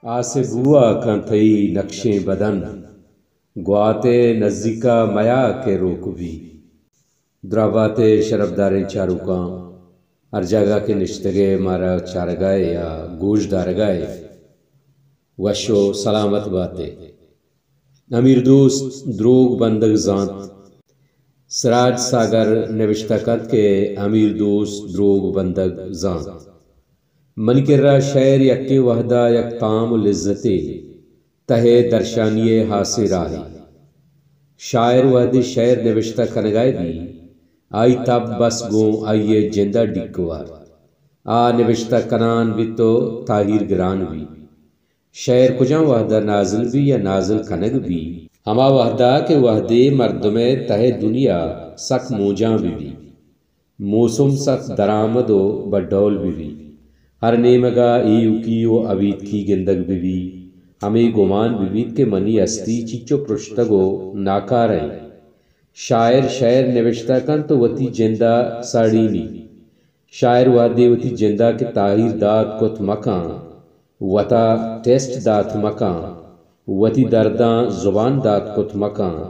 آسے بوا کن تھئی نقشیں بدن گواتے نزدیکا میا کے روکوی دراباتے شربداریں چاروکاں ہر جگہ کے نشتگے مارا چارگائے یا گوش دارگائے وشو سلامت باتے امیر دوست دروگ بندگ زانت سراج ساگر نوشتہ کت کے امیر دوست دروگ بندگ زانت من کرا شعر یکی وحدہ یک تام لذتے تہے درشانیے حاصل راہی شاعر وحدی شعر نوشتہ کنگائے بھی آئی تب بس گوں آئیے جندہ ڈکوار آ نوشتہ کنان بھی تو تاہیر گران بھی شعر کجاں وحدہ نازل بھی یا نازل کنگ بھی ہما وحدہ کے وحدے مردمے تہے دنیا سک موجاں بھی موسم سک درآمد و بڈول بھی ہر نیمگا ایو کیو اوید کی گندگ بھی ہمیں گمان بھی کے منی استی چچو پرشتگو ناکاریں شاعر شعر نوشتہ کن تو وتی جندہ ساڑینی شاعر وادی وتی جندہ کے تاہیر دات کت مکان وتا ٹیسٹ دات مکان وتی درداں زبان دات کت مکان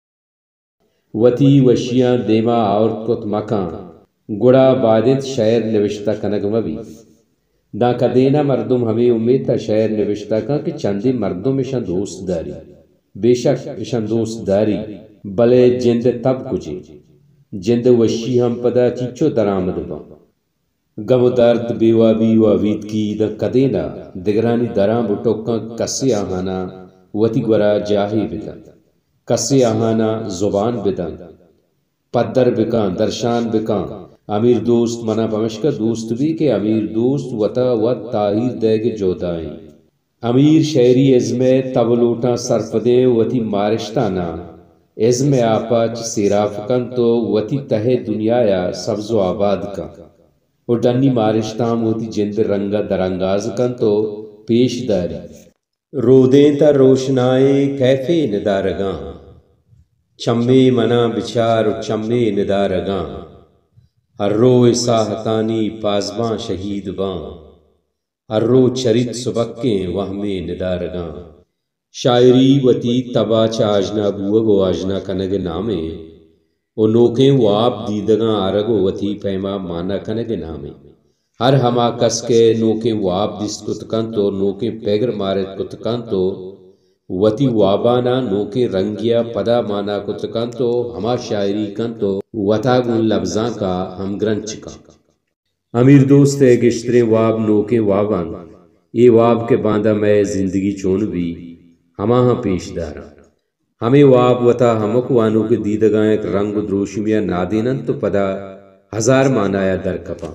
وتی وشیاں دیما عورت کت مکان گڑا بادت شعر نوشتہ کنگ مبی دا کدینا مردم ہمیں امید تا شعر نوشتہ کن کہ چندی مردم اشان دوست داری بے شک اشان دوست داری بلے جند تب کچے جند وشی ہم پدا چیچو درآمد با غم و درد بیوابی و اوید کی دا کدینا دگرانی درام بٹوکاں کسی آہانا وتی گورا جاہی بدن کسی آہانا زبان بدن پدر بکان درشان بکان امیر دوست منا پمشکا دوست بھی کہ امیر دوست وطا وط تاہیر دے گے جودائیں امیر شعری عزم تبلوٹا صرف دے وتی مارشتانا عزم آپا چ سیراف کن تو وتی تہے دنیا یا سبز و آباد کا اور ڈنی مارشتام وتی جند رنگا درنگاز کن تو پیش داری رودیں تا روشنائیں کیفے ندارگاں چمے منا بچار و چمے ندارگاں ہر رو ساہتانی پازباں شہید باں ہر رو چرت سبکیں وہمیں ندارگاں شاعری وتی تبا چاجنا بوگو آجنا کنگ نامے او نوکیں واب دیدگاں آرگو وتی پیما مانا کنگ نامے ہر ہما کس کے نوکیں واب دست کتکن تو نوکیں پیگر مارت کتکن تو وتی وابانا نوکیں رنگیا پدا مانا کتکن تو ہما شاعری کن تو وطا گن لفظاں کا ہم گرنچ کا امیر دوست ہے گشترے واب نوکیں وابان یہ واب کے باندھا میں زندگی چون بھی ہما ہاں پیش دارا ہمیں واب وطا ہمک وانو کے دیدگاں ایک رنگ دروشمیا نادینن تو پدا ہزار مانایا در کپا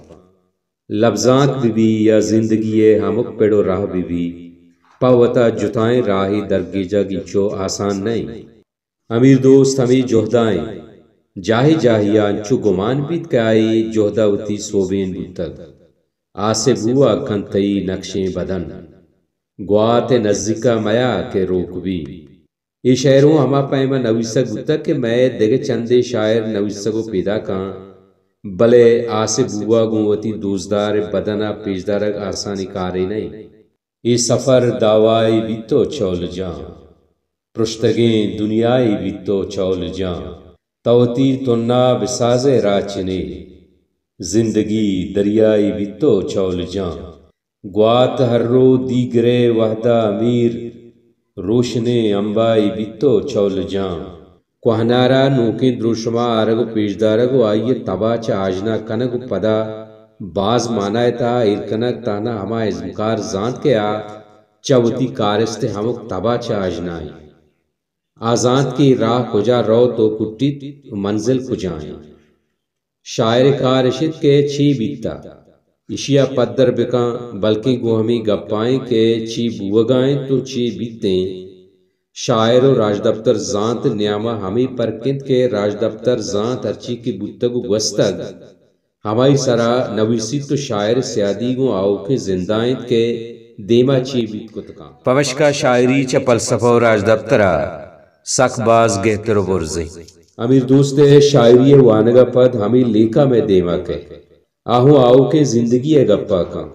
لفظات بھی یا زندگی ہمک پیڑو راہ بھی پاوتا جتائیں راہی درگیجا گیچو آسان نہیں امیر دوست ہمیں جوہدائیں جاہی جاہیا انچو گمان بیت کے آئی جوہدہ وتی صوبین بودتگ آسے بوا کنتئی نقشیں بدن گوات نزدیکا میا کے روکوی یہ شعروں ہما پائمہ نویسگ بودتگ کہ میں دیگے چندے شاعر نویسگو پیدا کان بلے آسے بوا گوتی دوزدار بدنا پیشدارگ آسانی کاری نہیں یہ سفر دعوائی بیتو چول جاں پرشتگیں دنیای بیتو چول جاں توتی تننا بسازے راچنے زندگی دریائی بیتو چول جاں گوات ہر رو دیگرے وحدہ امیر روشنے امبائی بیتو چول جاں کوہنارا نوکیں دروشما آرگو پیشدارگو آئیے تبا چا آجنا کنگو پدا باز مانائے تا ایرکنک تانا ہما ازمکار زانت کے آ چاوتی کارست ہمک تبا چا آجنائی آزانت کی راہ کجا رو تو کٹیت منزل کجائیں شاعر کارشت کے چھی بیتا اشیا پدر بکاں بلکہ گو ہمیں گپائیں کے چھی بوگائیں تو چھی بیتیں شاعر و راج دفتر زانت نیامہ ہمیں پرکند کے راج دفتر زانت ہرچی کی بودتگو گوستگ ہمائی سرا نویسی تو شاعر سیادی گو آؤ کے زندائیں کے دیما چھی بیت کتکاں پمشکا شاعری چا پلسفہ و راج دفترہ سک باز گہتر و برزیں امیر دوست شاعری وانگا پد ہمیں لیکا میں دیما کے آہو آؤ کے زندگی ہے گپا کا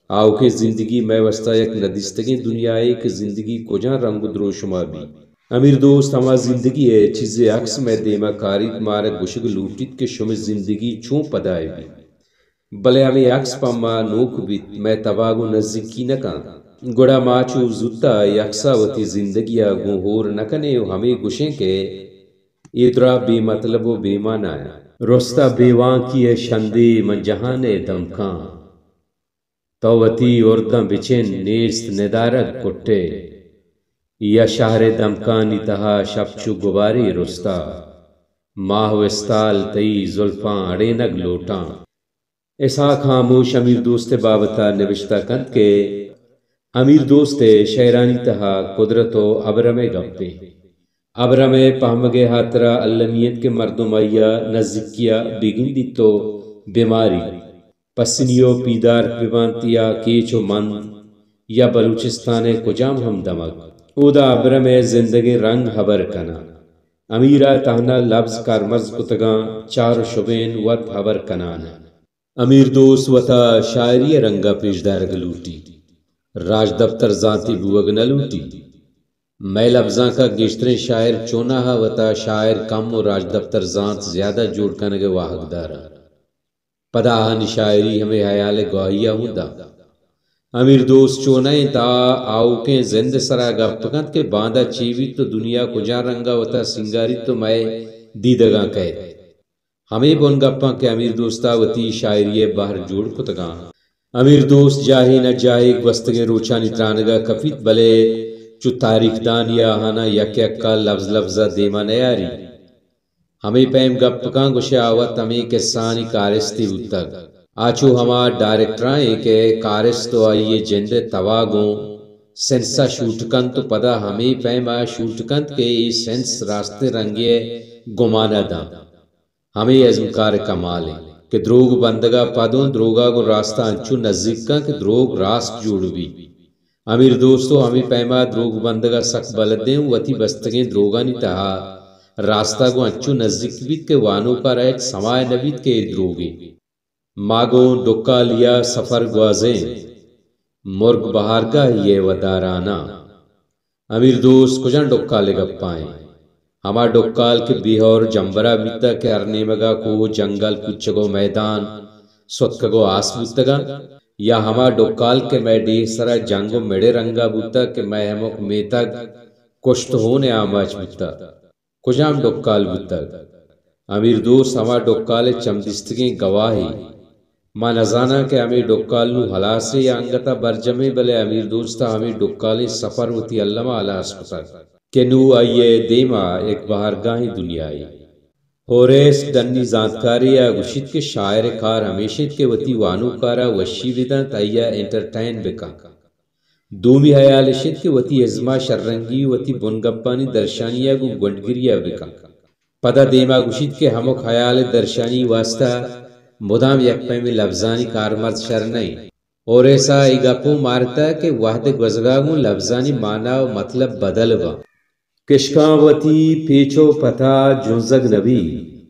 آو کے زندگی میں وسطہ یک ندستگیں دنیائے کہ زندگی کو جہاں رنگ درو شما بھی امیر دوست ہما زندگی ہے چیزیں عکس میں دیما کاریت مارک گشگ لوٹیت کہ شما زندگی چون پدائے بھی بلے ہمیں عکس پاما نوک بیت میں تباگو نزدیکی نکان گوڑا ماچو زتا یکسا وتی زندگیا گو ہور نکنے ہمیں گشیں کے ادرا بے مطلب و بے معنی رستا بیوان کی شندے من جہان دمکان توتی ارداں بچن نیست ندارد کٹے یا شہر دمکانی تہا شپچو گباری رستا ماہ وستال تئی زلفاں اڑے نگ لوٹاں ایسا خاموش امیر دوست بابتا نوشتہ کند کے امیر دوست شیرانی تہا قدرت و ابرم گپے ابرم پہمگے ہاترا علمیت کے مردم آیا نزدیکیا بگندی تو بیماری پسنیو پیدار پیبانتیا کیچو مند یا بلوچستان کجام ہم دمک اودا ابرم زندگی رنگ حبر کنا امیرہ تہنا لفظ کارمز کتگاں چار شبین وط حبر کنان امیر دوست وطا شاعری رنگا پیشدارگ لوٹی راج دفتر ذاتی بوگ نہ لوٹی میں لفظاں کا گشتریں شاعر چوناہا وطا شاعر کم و راج دفتر ذات زیادہ جوڑ کنگ واحق دارا پداہن شاعری ہمیں حیال گواہیا ہوں دا امیر دوست چونائیں تا آؤ کے زند سرا گپکند کے باندھا چیوی تو دنیا کجا رنگا وطا سنگاری تو میں دیدگاں کہے ہمیں بون گپاں کے امیر دوستا وطی شاعری باہر جوڑ کتگاں امیر دوست جاہی نہ جاہی گوستگے روچانی ترانگا کفیت بلے چو تاریخ دان یا ہانا یک یک کا لفظ لفظہ دیما نیاری ہمیں پیم گپکاں گوشے آوت ہمیں کسانی کارستی ہوتک آچو ہما ڈائریکٹرائیں کے کارست تو آئیے جند تواگوں سنسا شوٹکن تو پدا ہمیں پیم آ شوٹکن کے ای سنس راستے رنگے گمانا دا ہمیں ازمکار کمال ہے کہ دروگ بندگا پدوں دروگا کو راستہ انچو نزدیکاں کہ دروگ راست جوڑ بھی امیر دوستو ہمیں پیما دروگ بندگا سخت بلدیں وطی بستگیں دروگانی تہا راستہ کو انچو نزدیک بیت کے وانوں کا رہت سمائے نبیت کے دروگی ماگوں ڈکا لیا سفر گوازیں مرگ بہارگاہ یہ ودارانا امیر دوست کجان ڈکا لے گپائیں ہما ڈکال کے بیہور جمبرا بیتا کے ارنے مگا کو جنگل کچھگو میدان سوتکگو آس بوتگا یا ہما ڈکال کے میں ڈی سرا جنگو میڑے رنگا بوتا کہ میں ہمک میتگ کشت ہونے آماچ بوتا کجام ڈکال بوتا امیر دوست ہما ڈکال چمدستگیں گواہی ما نزانا کہ ہمیں ڈکال نو حلاسے یا انگتا برجمے بلے امیر دوستا ہمیں ڈکال سفر ہوتی علمہ حلاس کتا کہ نو آئیے دیما ایک بہارگاہی دنیای ہوریس دنی زانتکاری یا گشت کے شاعر کار ہمیشت کے وطی وانو کارا وشی ویدان تایا انٹرٹین بکا دومی حیالشت کے وطی ازما شررنگی وطی بنگپانی درشانیا گو گنڈگریا بکا پدا دیما گشت کے ہمک حیال درشانی واسطہ مدام یک پہ میں لفظانی کارمرد شر نہیں اور ایسا ایگاپو مارتا کہ وحد گزگاگوں لفظانی معنی و مطلب بدل با کشکاوتی پیچو پتا جنزگ نبی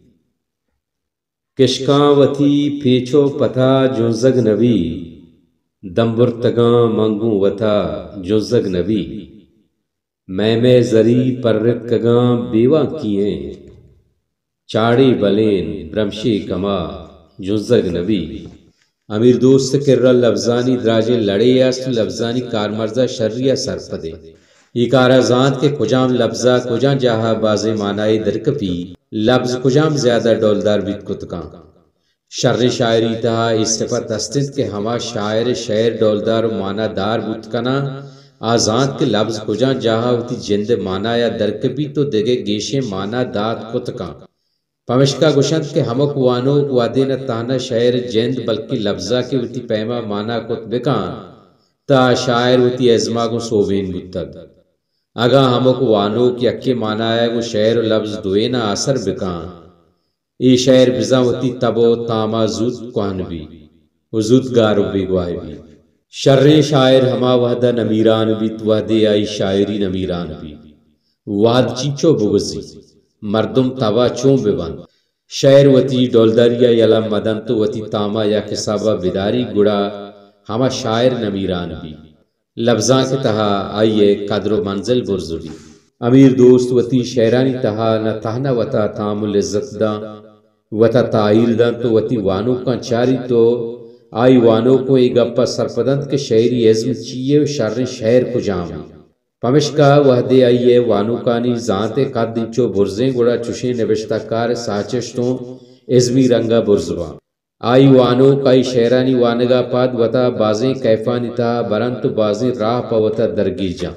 کشکاوتی پیچو پتا جنزگ نبی دمبرتگاں منگوں وتا جنزگ نبی میں زری پررت کگاں بیوہ کیے چاڑی بلین برمشی کما جنزگ نبی امیر دوست کرر لفظانی دراجے لڑے یاست لفظانی کارمرزہ شریہ سرپدے یہ کارازانت کے کجام لفظہ کجام جاہا بازے معنی درکپی لفظ کجام زیادہ ڈولدار بیت کتکاں شر شاعری تہا اس صفت استند کے ہما شاعر شعر ڈولدار و معنی دار بیت کنا آزانت کے لفظ کجام جاہا ہوتی جند معنی یا درکپی تو دگے گیشے معنی داد کتکاں پمشکا گشند کے ہمک وانو وادین تانا شعر جند بلکہ لفظہ کے ہوتی پیما معنی کت بکان تا شاعر ہوتی ازما کو سوبین بیتد اگا ہمک وانو کی اکی معنی ہے وہ شعر و لفظ دوینا اثر بکان ای شعر بزا ہوتی تبو تاما زود کوہن بھی و زود گارو بھی گواہ بھی شر شاعر ہما وحدہ نمیران بیت وحدی آئی شاعری نمیران بھی وحد چینچو بگزی مردم توا چون ببن شعر وتی ڈولداریا یلا مدن تو وتی تاما یا کسابہ بداری گڑا ہما شاعر نمیران بھی لفظاں کے تہا آئیے قدر و منزل برزوی امیر دوست وتی شعرانی تہا نہ تہنا وتا تامل عزت دا وتا تعیل دا تو وتی وانو کا چاری تو آئی وانو کو ای گپا سرپدند کے شعری عزم چیئے و شر شہر کو جام پمشکا وحدے آئیے وانو کانی ذات قد دنچو برزیں گوڑا چوشیں نوشتہ کار ساچشتوں عزمی رنگا برزباں آئی وانو کائی شعرانی وانگا پاد وتا بازیں کیفانی تا برنت بازیں راہ پا وتا درگی جاں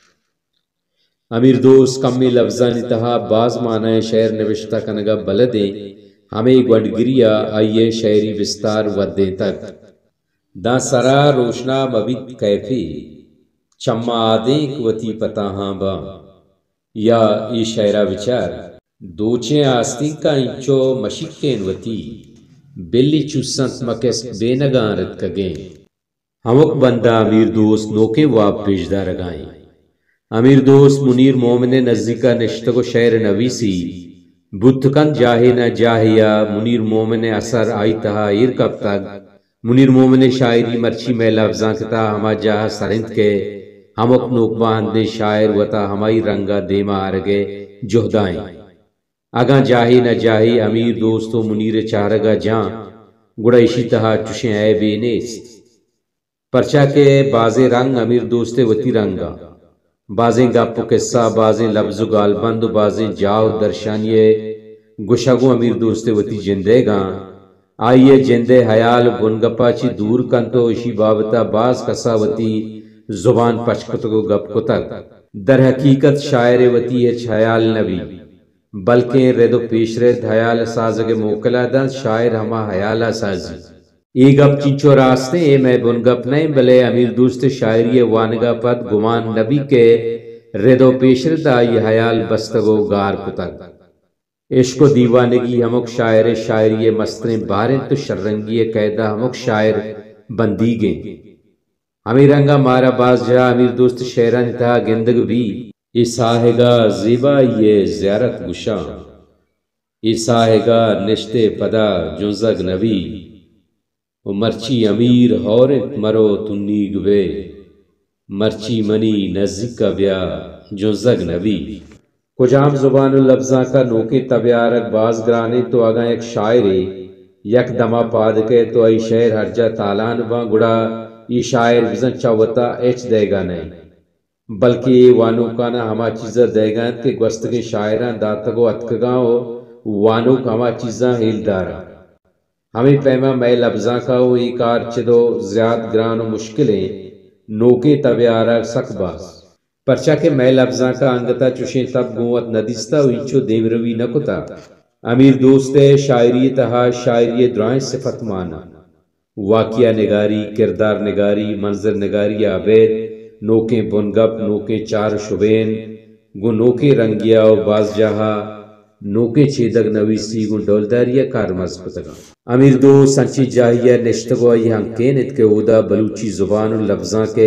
امیر دوست کمی لفظانی تہا باز معنی شعر نوشتہ کنگا بلدیں ہمیں گوڑگریا آئیے شعری بستار ودیں تک دا سرا روشنا مبید کیفی چما آدیں کوتی پتاہاں با یا ای شعرہ بچار دوچیں آستین کا انچو مشکین وتی بلی چوسنت مکس بے نگاں رت کگیں ہمک بندہ امیر دوست نوکے واب پیشدہ رگائیں امیر دوست منیر مومن نزدیکا نشتگو شعر نویسی بُتکن جاہے نہ جاہیا منیر مومن اثر آئی تہا ایر کب تک منیر مومن شاعری مرچی میں لفظاں کتا ہما جاہ سرند کے ہم اپنوک باندے شاعر وتا ہمائی رنگا دیما آرگے جہدائیں اگاں جاہی نہ جاہی امیر دوستو منیر چارگا جاں گڑا اشی تہا چوشیں اے بے نیست پرچا کے بازے رنگ امیر دوستے وتی رنگا بازیں گپ قصہ بازیں لفظ گال بند بازیں جاؤ درشانیے گشگو امیر دوستے وتی جندے گاں آئیے جندے حیال بنگپا چی دور کن تو اشی بابتا باز کسا وتی زبان پچکتگو گپ کتک در حقیقت شاعر وتی ہے حیال نبی بلکہ ردو پیش رد حیال سازگ موکلا دن شاعر ہما حیالا سازی ای گپ چنچو راستے اے میں بن گپ نہیں بلے امیر دوست شاعری وانگا پت گمان نبی کے ردو پیشرد آئی حیال بستگو گار کتک عشق و دیوانگی ہمک شاعر شاعری مستریں باریں تو شررنگی قیدہ ہمک شاعر بندی گیں ہمیں رنگا مارا باز جا امیر دوست شعران تھا گندگ بھی ایساہگا زیبا یہ زیارت گشاں ایساہگا نشتے پدا جنزگ نبی و مرچی امیر ہورت مرو تنیگ بے مرچی منی نزدیک بیا جنزگ نبی کجام زبان اللفظاں کا نوکے طبیارک باز گرانے تو آگاں ایک شاعرے یک دما پاد کے تو ای شعر ہرجا تالان با گڑا ای شاعر بزن چاوتا ایچ دے گا نہیں بلکہ وانو کانا ہما چیزا دے گا کہ گوستگی شاعران داتگو اتکگاں وانو کا ہما چیزاں ہیل دارا ہمیں پیما میں لفظاں کا وہ کار چدو زیاد گران و مشکلیں نوکے طبیارک سک باز پرچا کہ میں لفظاں کا انگتا چوشیں تب گوت ندیستا وینچو دیوروی نکتا امیر دوست شاعری تہا شاعری درائیں صفت مانا واقعہ نگاری کردار نگاری منظر نگاری عبید نوکیں بنگپ نوکیں چار شبین گو نوکیں رنگیا و باز جہا نوکیں چیدگ نویسی گو ڈولداریا کارمز کتگا امیر دوست سنچی جاہیہ نشتگو آئی ہنکینت کے اودا بلوچی زبان و لفظاں کے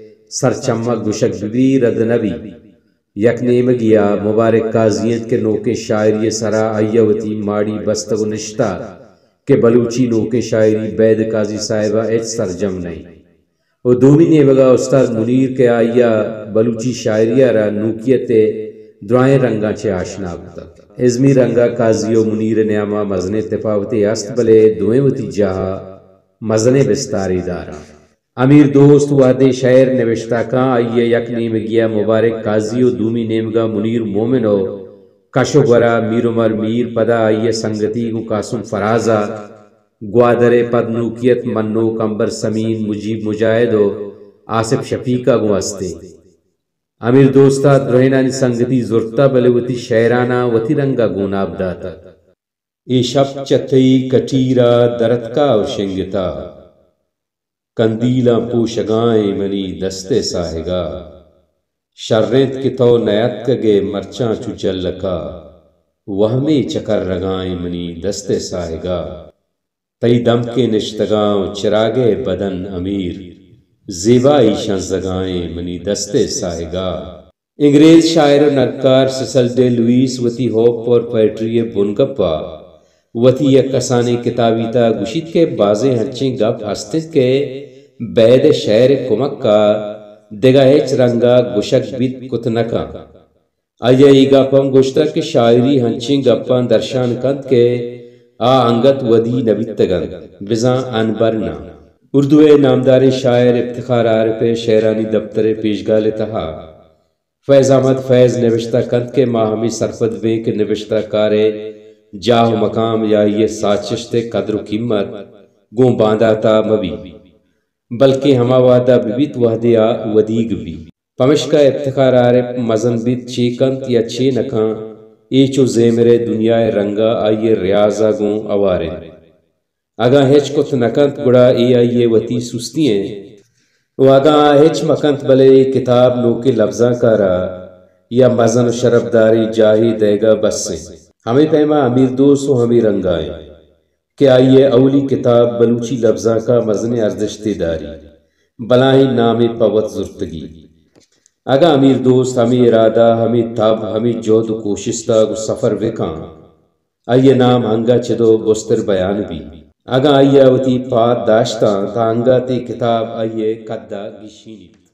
سرچمک گشک بھی رد نبی یک نیمگیا مبارک قاضیت کے نوکے شاعری سرا آئیوتی ماڑی بستگو نشتا کہ بلوچی نوکے شاعری بید قاضی صاحبہ ایچ سرجم نہیں و دومی نیمگا استاد منیر کے آئیا بلوچی شاعری را نوکیت درائیں رنگاں چے آشنا بتا ازمی رنگا قاضی و منیر نیامہ مزنے تفاوتی است بلے دوئیں وتی جہا مزنے بستاری دارا امیر دوست وحدے شعر نوشتہ کان آئیے یک نیمگیا مبارک قاضی و دومی نیمگا منیر مومنو کشو گورا میر عمر میر پدا آئیے سنگتی گو قاسم فرازا گوادر پد نوکیت منو کمبر سمین مجیب مجاہدو آصف شفیقہ گو استے امیر دوستا درہنانی سنگتی زرتا بلے وتی شعرانہ وتی رنگا گوناب داتا ای شب چتی کٹیرا درتکا و شنگتا کندیلا پوشگائیں منی دستے ساہگا شررت کی تو نیت کگے مرچاں چو جلکا وہمی چکر رگائیں منی دستے ساہگا تئی دم کے نشتگاں چراغے بدن امیر زیبائی شنزگائیں منی دستے ساہگا انگریز شاعر و نرکار سسل ڈے لوئیس وتی ہوپ اور پیٹری بنگپا وتی یک کسانے کتابی تا گشید کے بازیں ہنچیں گپ ہستت کے بید شعر کمکا دگا ہیچ رنگا گشک بیت کتنکا آیا ای گپم گشتا کہ شاعری ہنچیں گپان درشان کند کے آ انگت ودی نبیتگن بزاں انبرنا اردو نامدار شاعر افتخار عارف شعرانی دفتر پیشگال تہا فیض احمد فیض نوشتہ کند کے ماہمی سرفد بیں کہ نوشتہ کارے جاہ و مقام یا یہ ساچشت قدر و قیمت گوں باندھا تا مبی بلکہ ہما وعدہ بیت وحدیا ودیگ بھی پمشکا افتخار عارف مزن بیت چی کنت یا چی نکاں ایچو زیمرے دنیا رنگا آئیے ریاضہ گوں اوارے اگا ہیچ کت نکنت گڑا ای آئیے وطی سستی ہیں و اگا ہیچ مکنت بلے کتاب نو کے لفظاں کارا یا مزن شرفداری جاہی دے گا بس سے ہمیں پیما امیر دوست و ہمیں رنگائیں کہ آئیے اولی کتاب بلوچی لفظاں کا مزن ارزشتی داری بلاہی نام پوت زرتگی اگا امیر دوست ہمیں ارادہ ہمیں تاب ہمیں جود و کوششتا و سفر وکاں آئیے نام ہنگا چدو گستر بیان بھی اگا آئیے وتی پات داشتاں تا ہنگا تی کتاب آئیے قدہ گشینی